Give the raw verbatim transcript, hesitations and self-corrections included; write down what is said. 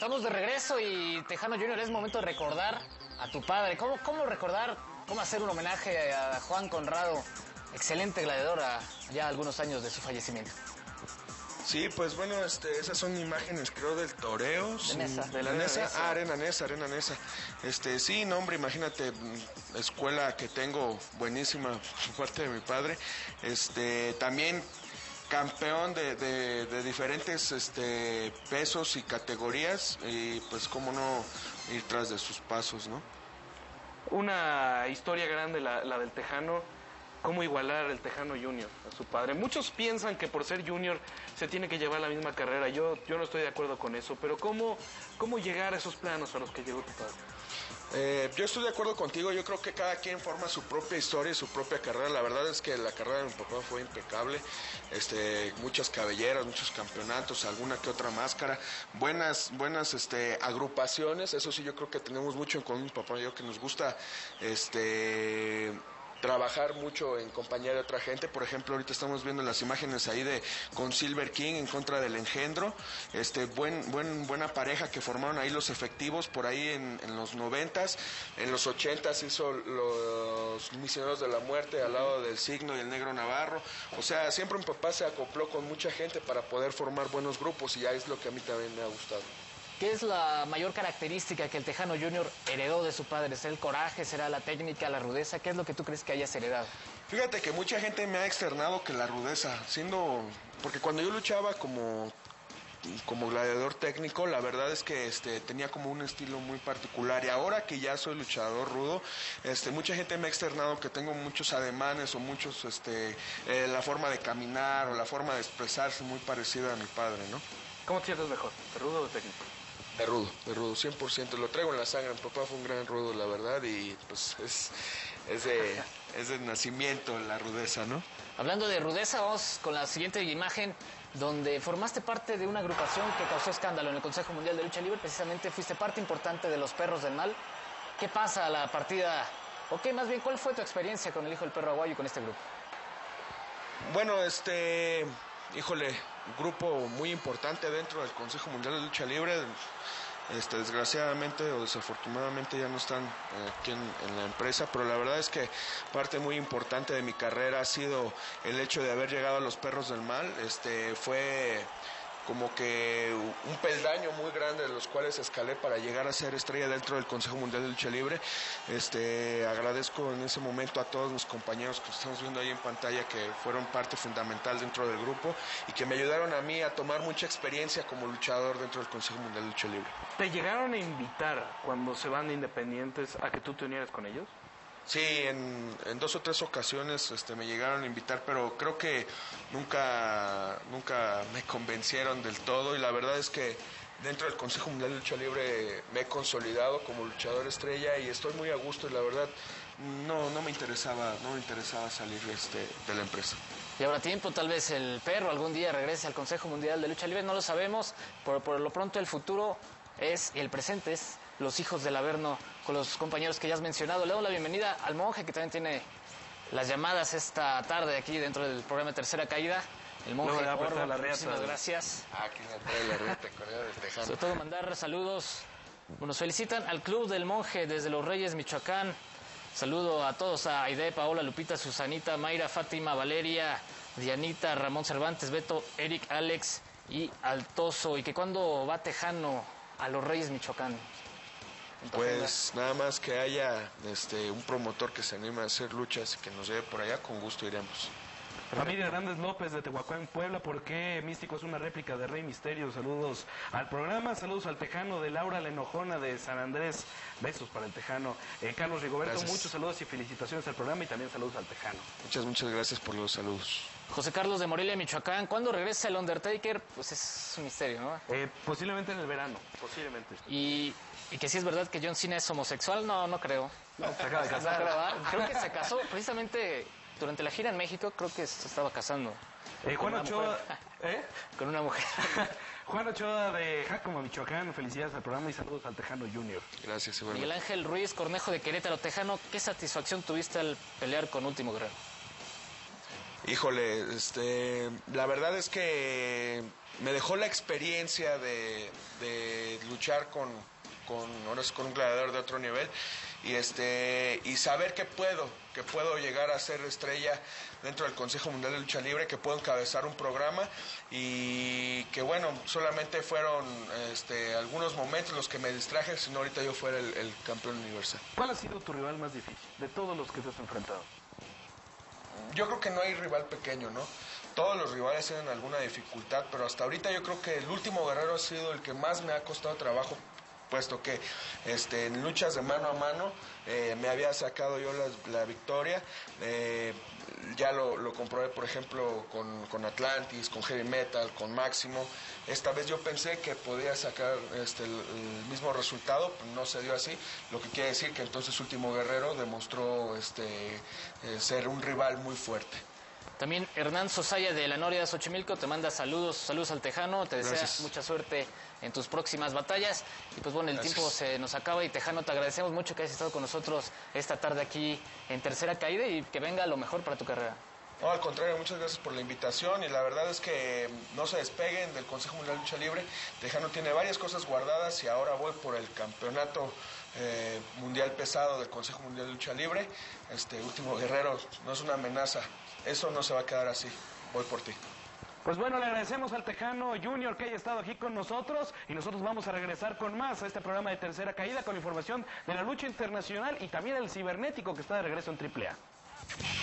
estamos de regreso y Tejano Junior es momento de recordar a tu padre. ¿Cómo, cómo recordar, cómo hacer un homenaje a Juan Conrado, excelente gladiador, a ya algunos años de su fallecimiento? Sí, pues bueno, este, esas son imágenes, creo, del toreo. De Nesa. ¿De la Nesa? Ah, Arena Nesa, Arena Nesa. Este, sí, no, hombre, imagínate, escuela que tengo buenísima por parte de mi padre. Este, también campeón de, de, de diferentes este, pesos y categorías, y pues cómo no ir tras de sus pasos, ¿no? Una historia grande la, la del Tejano. ¿Cómo igualar el Tejano Junior a su padre? Muchos piensan que por ser Junior se tiene que llevar la misma carrera. Yo, yo no estoy de acuerdo con eso, pero ¿cómo, cómo llegar a esos planos a los que llegó tu padre? Eh, yo estoy de acuerdo contigo. Yo creo que cada quien forma su propia historia y su propia carrera. La verdad es que la carrera de mi papá fue impecable. Este, muchas cabelleras, muchos campeonatos, alguna que otra máscara, buenas, buenas este, agrupaciones. Eso sí, yo creo que tenemos mucho en común, mi papá y yo, que nos gusta este trabajar mucho en compañía de otra gente. Por ejemplo, ahorita estamos viendo las imágenes ahí de con Silver King en contra del Engendro. Este buen buen buena pareja que formaron ahí los efectivos por ahí en, en los noventas. En los ochentas hizo los Misioneros de la Muerte al lado del Signo y el Negro Navarro. O sea, siempre mi papá se acopló con mucha gente para poder formar buenos grupos, y ya es lo que a mí también me ha gustado. ¿Qué es la mayor característica que el Tejano Junior heredó de su padre? ¿Será el coraje? ¿Será la técnica, la rudeza? ¿Qué es lo que tú crees que hayas heredado? Fíjate que mucha gente me ha externado que la rudeza, siendo... Porque cuando yo luchaba como... como gladiador técnico, la verdad es que este tenía como un estilo muy particular, y ahora que ya soy luchador rudo, este mucha gente me ha externado que tengo muchos ademanes o muchos este eh, la forma de caminar o la forma de expresarse muy parecida a mi padre, ¿no? ¿Cómo te sientes mejor, de rudo o de técnico? De rudo, de rudo, cien por ciento, lo traigo en la sangre. Mi papá fue un gran rudo, la verdad, y pues es, es, de, es de nacimiento la rudeza, ¿no? Hablando de rudeza, vamos con la siguiente imagen, donde formaste parte de una agrupación que causó escándalo en el Consejo Mundial de Lucha Libre. Precisamente fuiste parte importante de los Perros del Mal. ¿Qué pasa a la partida? O qué, más bien, ¿cuál fue tu experiencia con el Hijo del Perro Aguayo y con este grupo? Bueno, este... híjole, grupo muy importante dentro del Consejo Mundial de Lucha Libre. Este, desgraciadamente o desafortunadamente ya no están eh, aquí en, en la empresa, pero la verdad es que parte muy importante de mi carrera ha sido el hecho de haber llegado a los Perros del Mal. Este, fue como que un peldaño muy grande de los cuales escalé para llegar a ser estrella dentro del Consejo Mundial de Lucha Libre. Este, agradezco en ese momento a todos mis compañeros que estamos viendo ahí en pantalla, que fueron parte fundamental dentro del grupo y que me ayudaron a mí a tomar mucha experiencia como luchador dentro del Consejo Mundial de Lucha Libre. ¿Te llegaron a invitar cuando se van de independientes a que tú te unieras con ellos? Sí, en, en dos o tres ocasiones este, me llegaron a invitar, pero creo que nunca, nunca me convencieron del todo, y la verdad es que dentro del Consejo Mundial de Lucha Libre me he consolidado como luchador estrella y estoy muy a gusto, y la verdad no, no me interesaba, no me interesaba salir este, de la empresa. Y habrá tiempo, tal vez el Perro algún día regrese al Consejo Mundial de Lucha Libre, no lo sabemos, pero por lo pronto el futuro es, y el presente es, los Hijos del Averno, con los compañeros que ya has mencionado. Le doy la bienvenida al Monje, que también tiene las llamadas esta tarde aquí dentro del programa Tercera Caída. El Monje, no, Orbo, la muchísimas gracias. Ah, aquí me trae la riata, Correa del Tejano. Sobre todo mandar saludos. Nos felicitan al Club del Monje desde Los Reyes, Michoacán. Saludo a todos, a Aide, Paola, Lupita, Susanita, Mayra, Fátima, Valeria, Dianita, Ramón Cervantes, Beto, Eric, Alex y Altoso. ¿Y que cuándo va Tejano a Los Reyes, Michoacán? Pues nada más que haya este un promotor que se anime a hacer luchas y que nos lleve por allá, con gusto iremos. Familia Hernández López de Tehuacán, Puebla. ¿Por qué Místico es una réplica de Rey Misterio? Saludos al programa, saludos al Tejano. De Laura La Enojona de San Andrés, besos para el Tejano. eh, Carlos Rigoberto, gracias. Muchos saludos y felicitaciones al programa, y también saludos al Tejano. Muchas, muchas gracias por los saludos. José Carlos de Morelia, Michoacán. ¿Cuándo regresa el Undertaker? Pues es un misterio, ¿no? Eh, posiblemente en el verano, posiblemente. Y, y que si es verdad que John Cena es homosexual, no, no creo. No, se acaba de casar. No creo, creo que se casó precisamente durante la gira en México, creo que se estaba casando. Eh, Juan Ochoa, ¿eh? Con una mujer. Juan Ochoa de Jácoma, Michoacán, felicidades al programa y saludos al Tejano Junior. Gracias, igual. Miguel Ángel Ruiz Cornejo de Querétaro. Tejano, ¿qué satisfacción tuviste al pelear con Último Guerrero? Híjole, este, la verdad es que me dejó la experiencia de, de luchar con, con, ahora es con un gladiador de otro nivel y este y saber que puedo, que puedo llegar a ser estrella dentro del Consejo Mundial de Lucha Libre, que puedo encabezar un programa y que bueno, solamente fueron este, algunos momentos los que me distraje, sino ahorita yo fuera el, el campeón universal. ¿Cuál ha sido tu rival más difícil de todos los que te has enfrentado? Yo creo que no hay rival pequeño, ¿no? Todos los rivales tienen alguna dificultad, pero hasta ahorita yo creo que el último guerrero ha sido el que más me ha costado trabajo, puesto que este, en luchas de mano a mano eh, me había sacado yo la, la victoria. Eh, ya lo, lo comprobé, por ejemplo, con, con Atlantis, con Heavy Metal, con Máximo. Esta vez yo pensé que podía sacar este, el, el mismo resultado, no se dio así, lo que quiere decir que entonces Último Guerrero demostró este, eh, ser un rival muy fuerte. También Hernán Sosaya de la Noria Xochimilco te manda saludos, saludos al Tejano, te desea Gracias. mucha suerte en tus próximas batallas. Y pues bueno, el Gracias. tiempo se nos acaba y Tejano, te agradecemos mucho que hayas estado con nosotros esta tarde aquí en Tercera Caída y que venga lo mejor para tu carrera. No, al contrario, muchas gracias por la invitación y la verdad es que no se despeguen del Consejo Mundial de Lucha Libre. Tejano tiene varias cosas guardadas y ahora voy por el campeonato eh, mundial pesado del Consejo Mundial de Lucha Libre. Este Último Guerrero no es una amenaza, eso no se va a quedar así, voy por ti. Pues bueno, le agradecemos al Tejano Junior que haya estado aquí con nosotros y nosotros vamos a regresar con más a este programa de Tercera Caída con información de la lucha internacional y también el cibernético que está de regreso en triple A.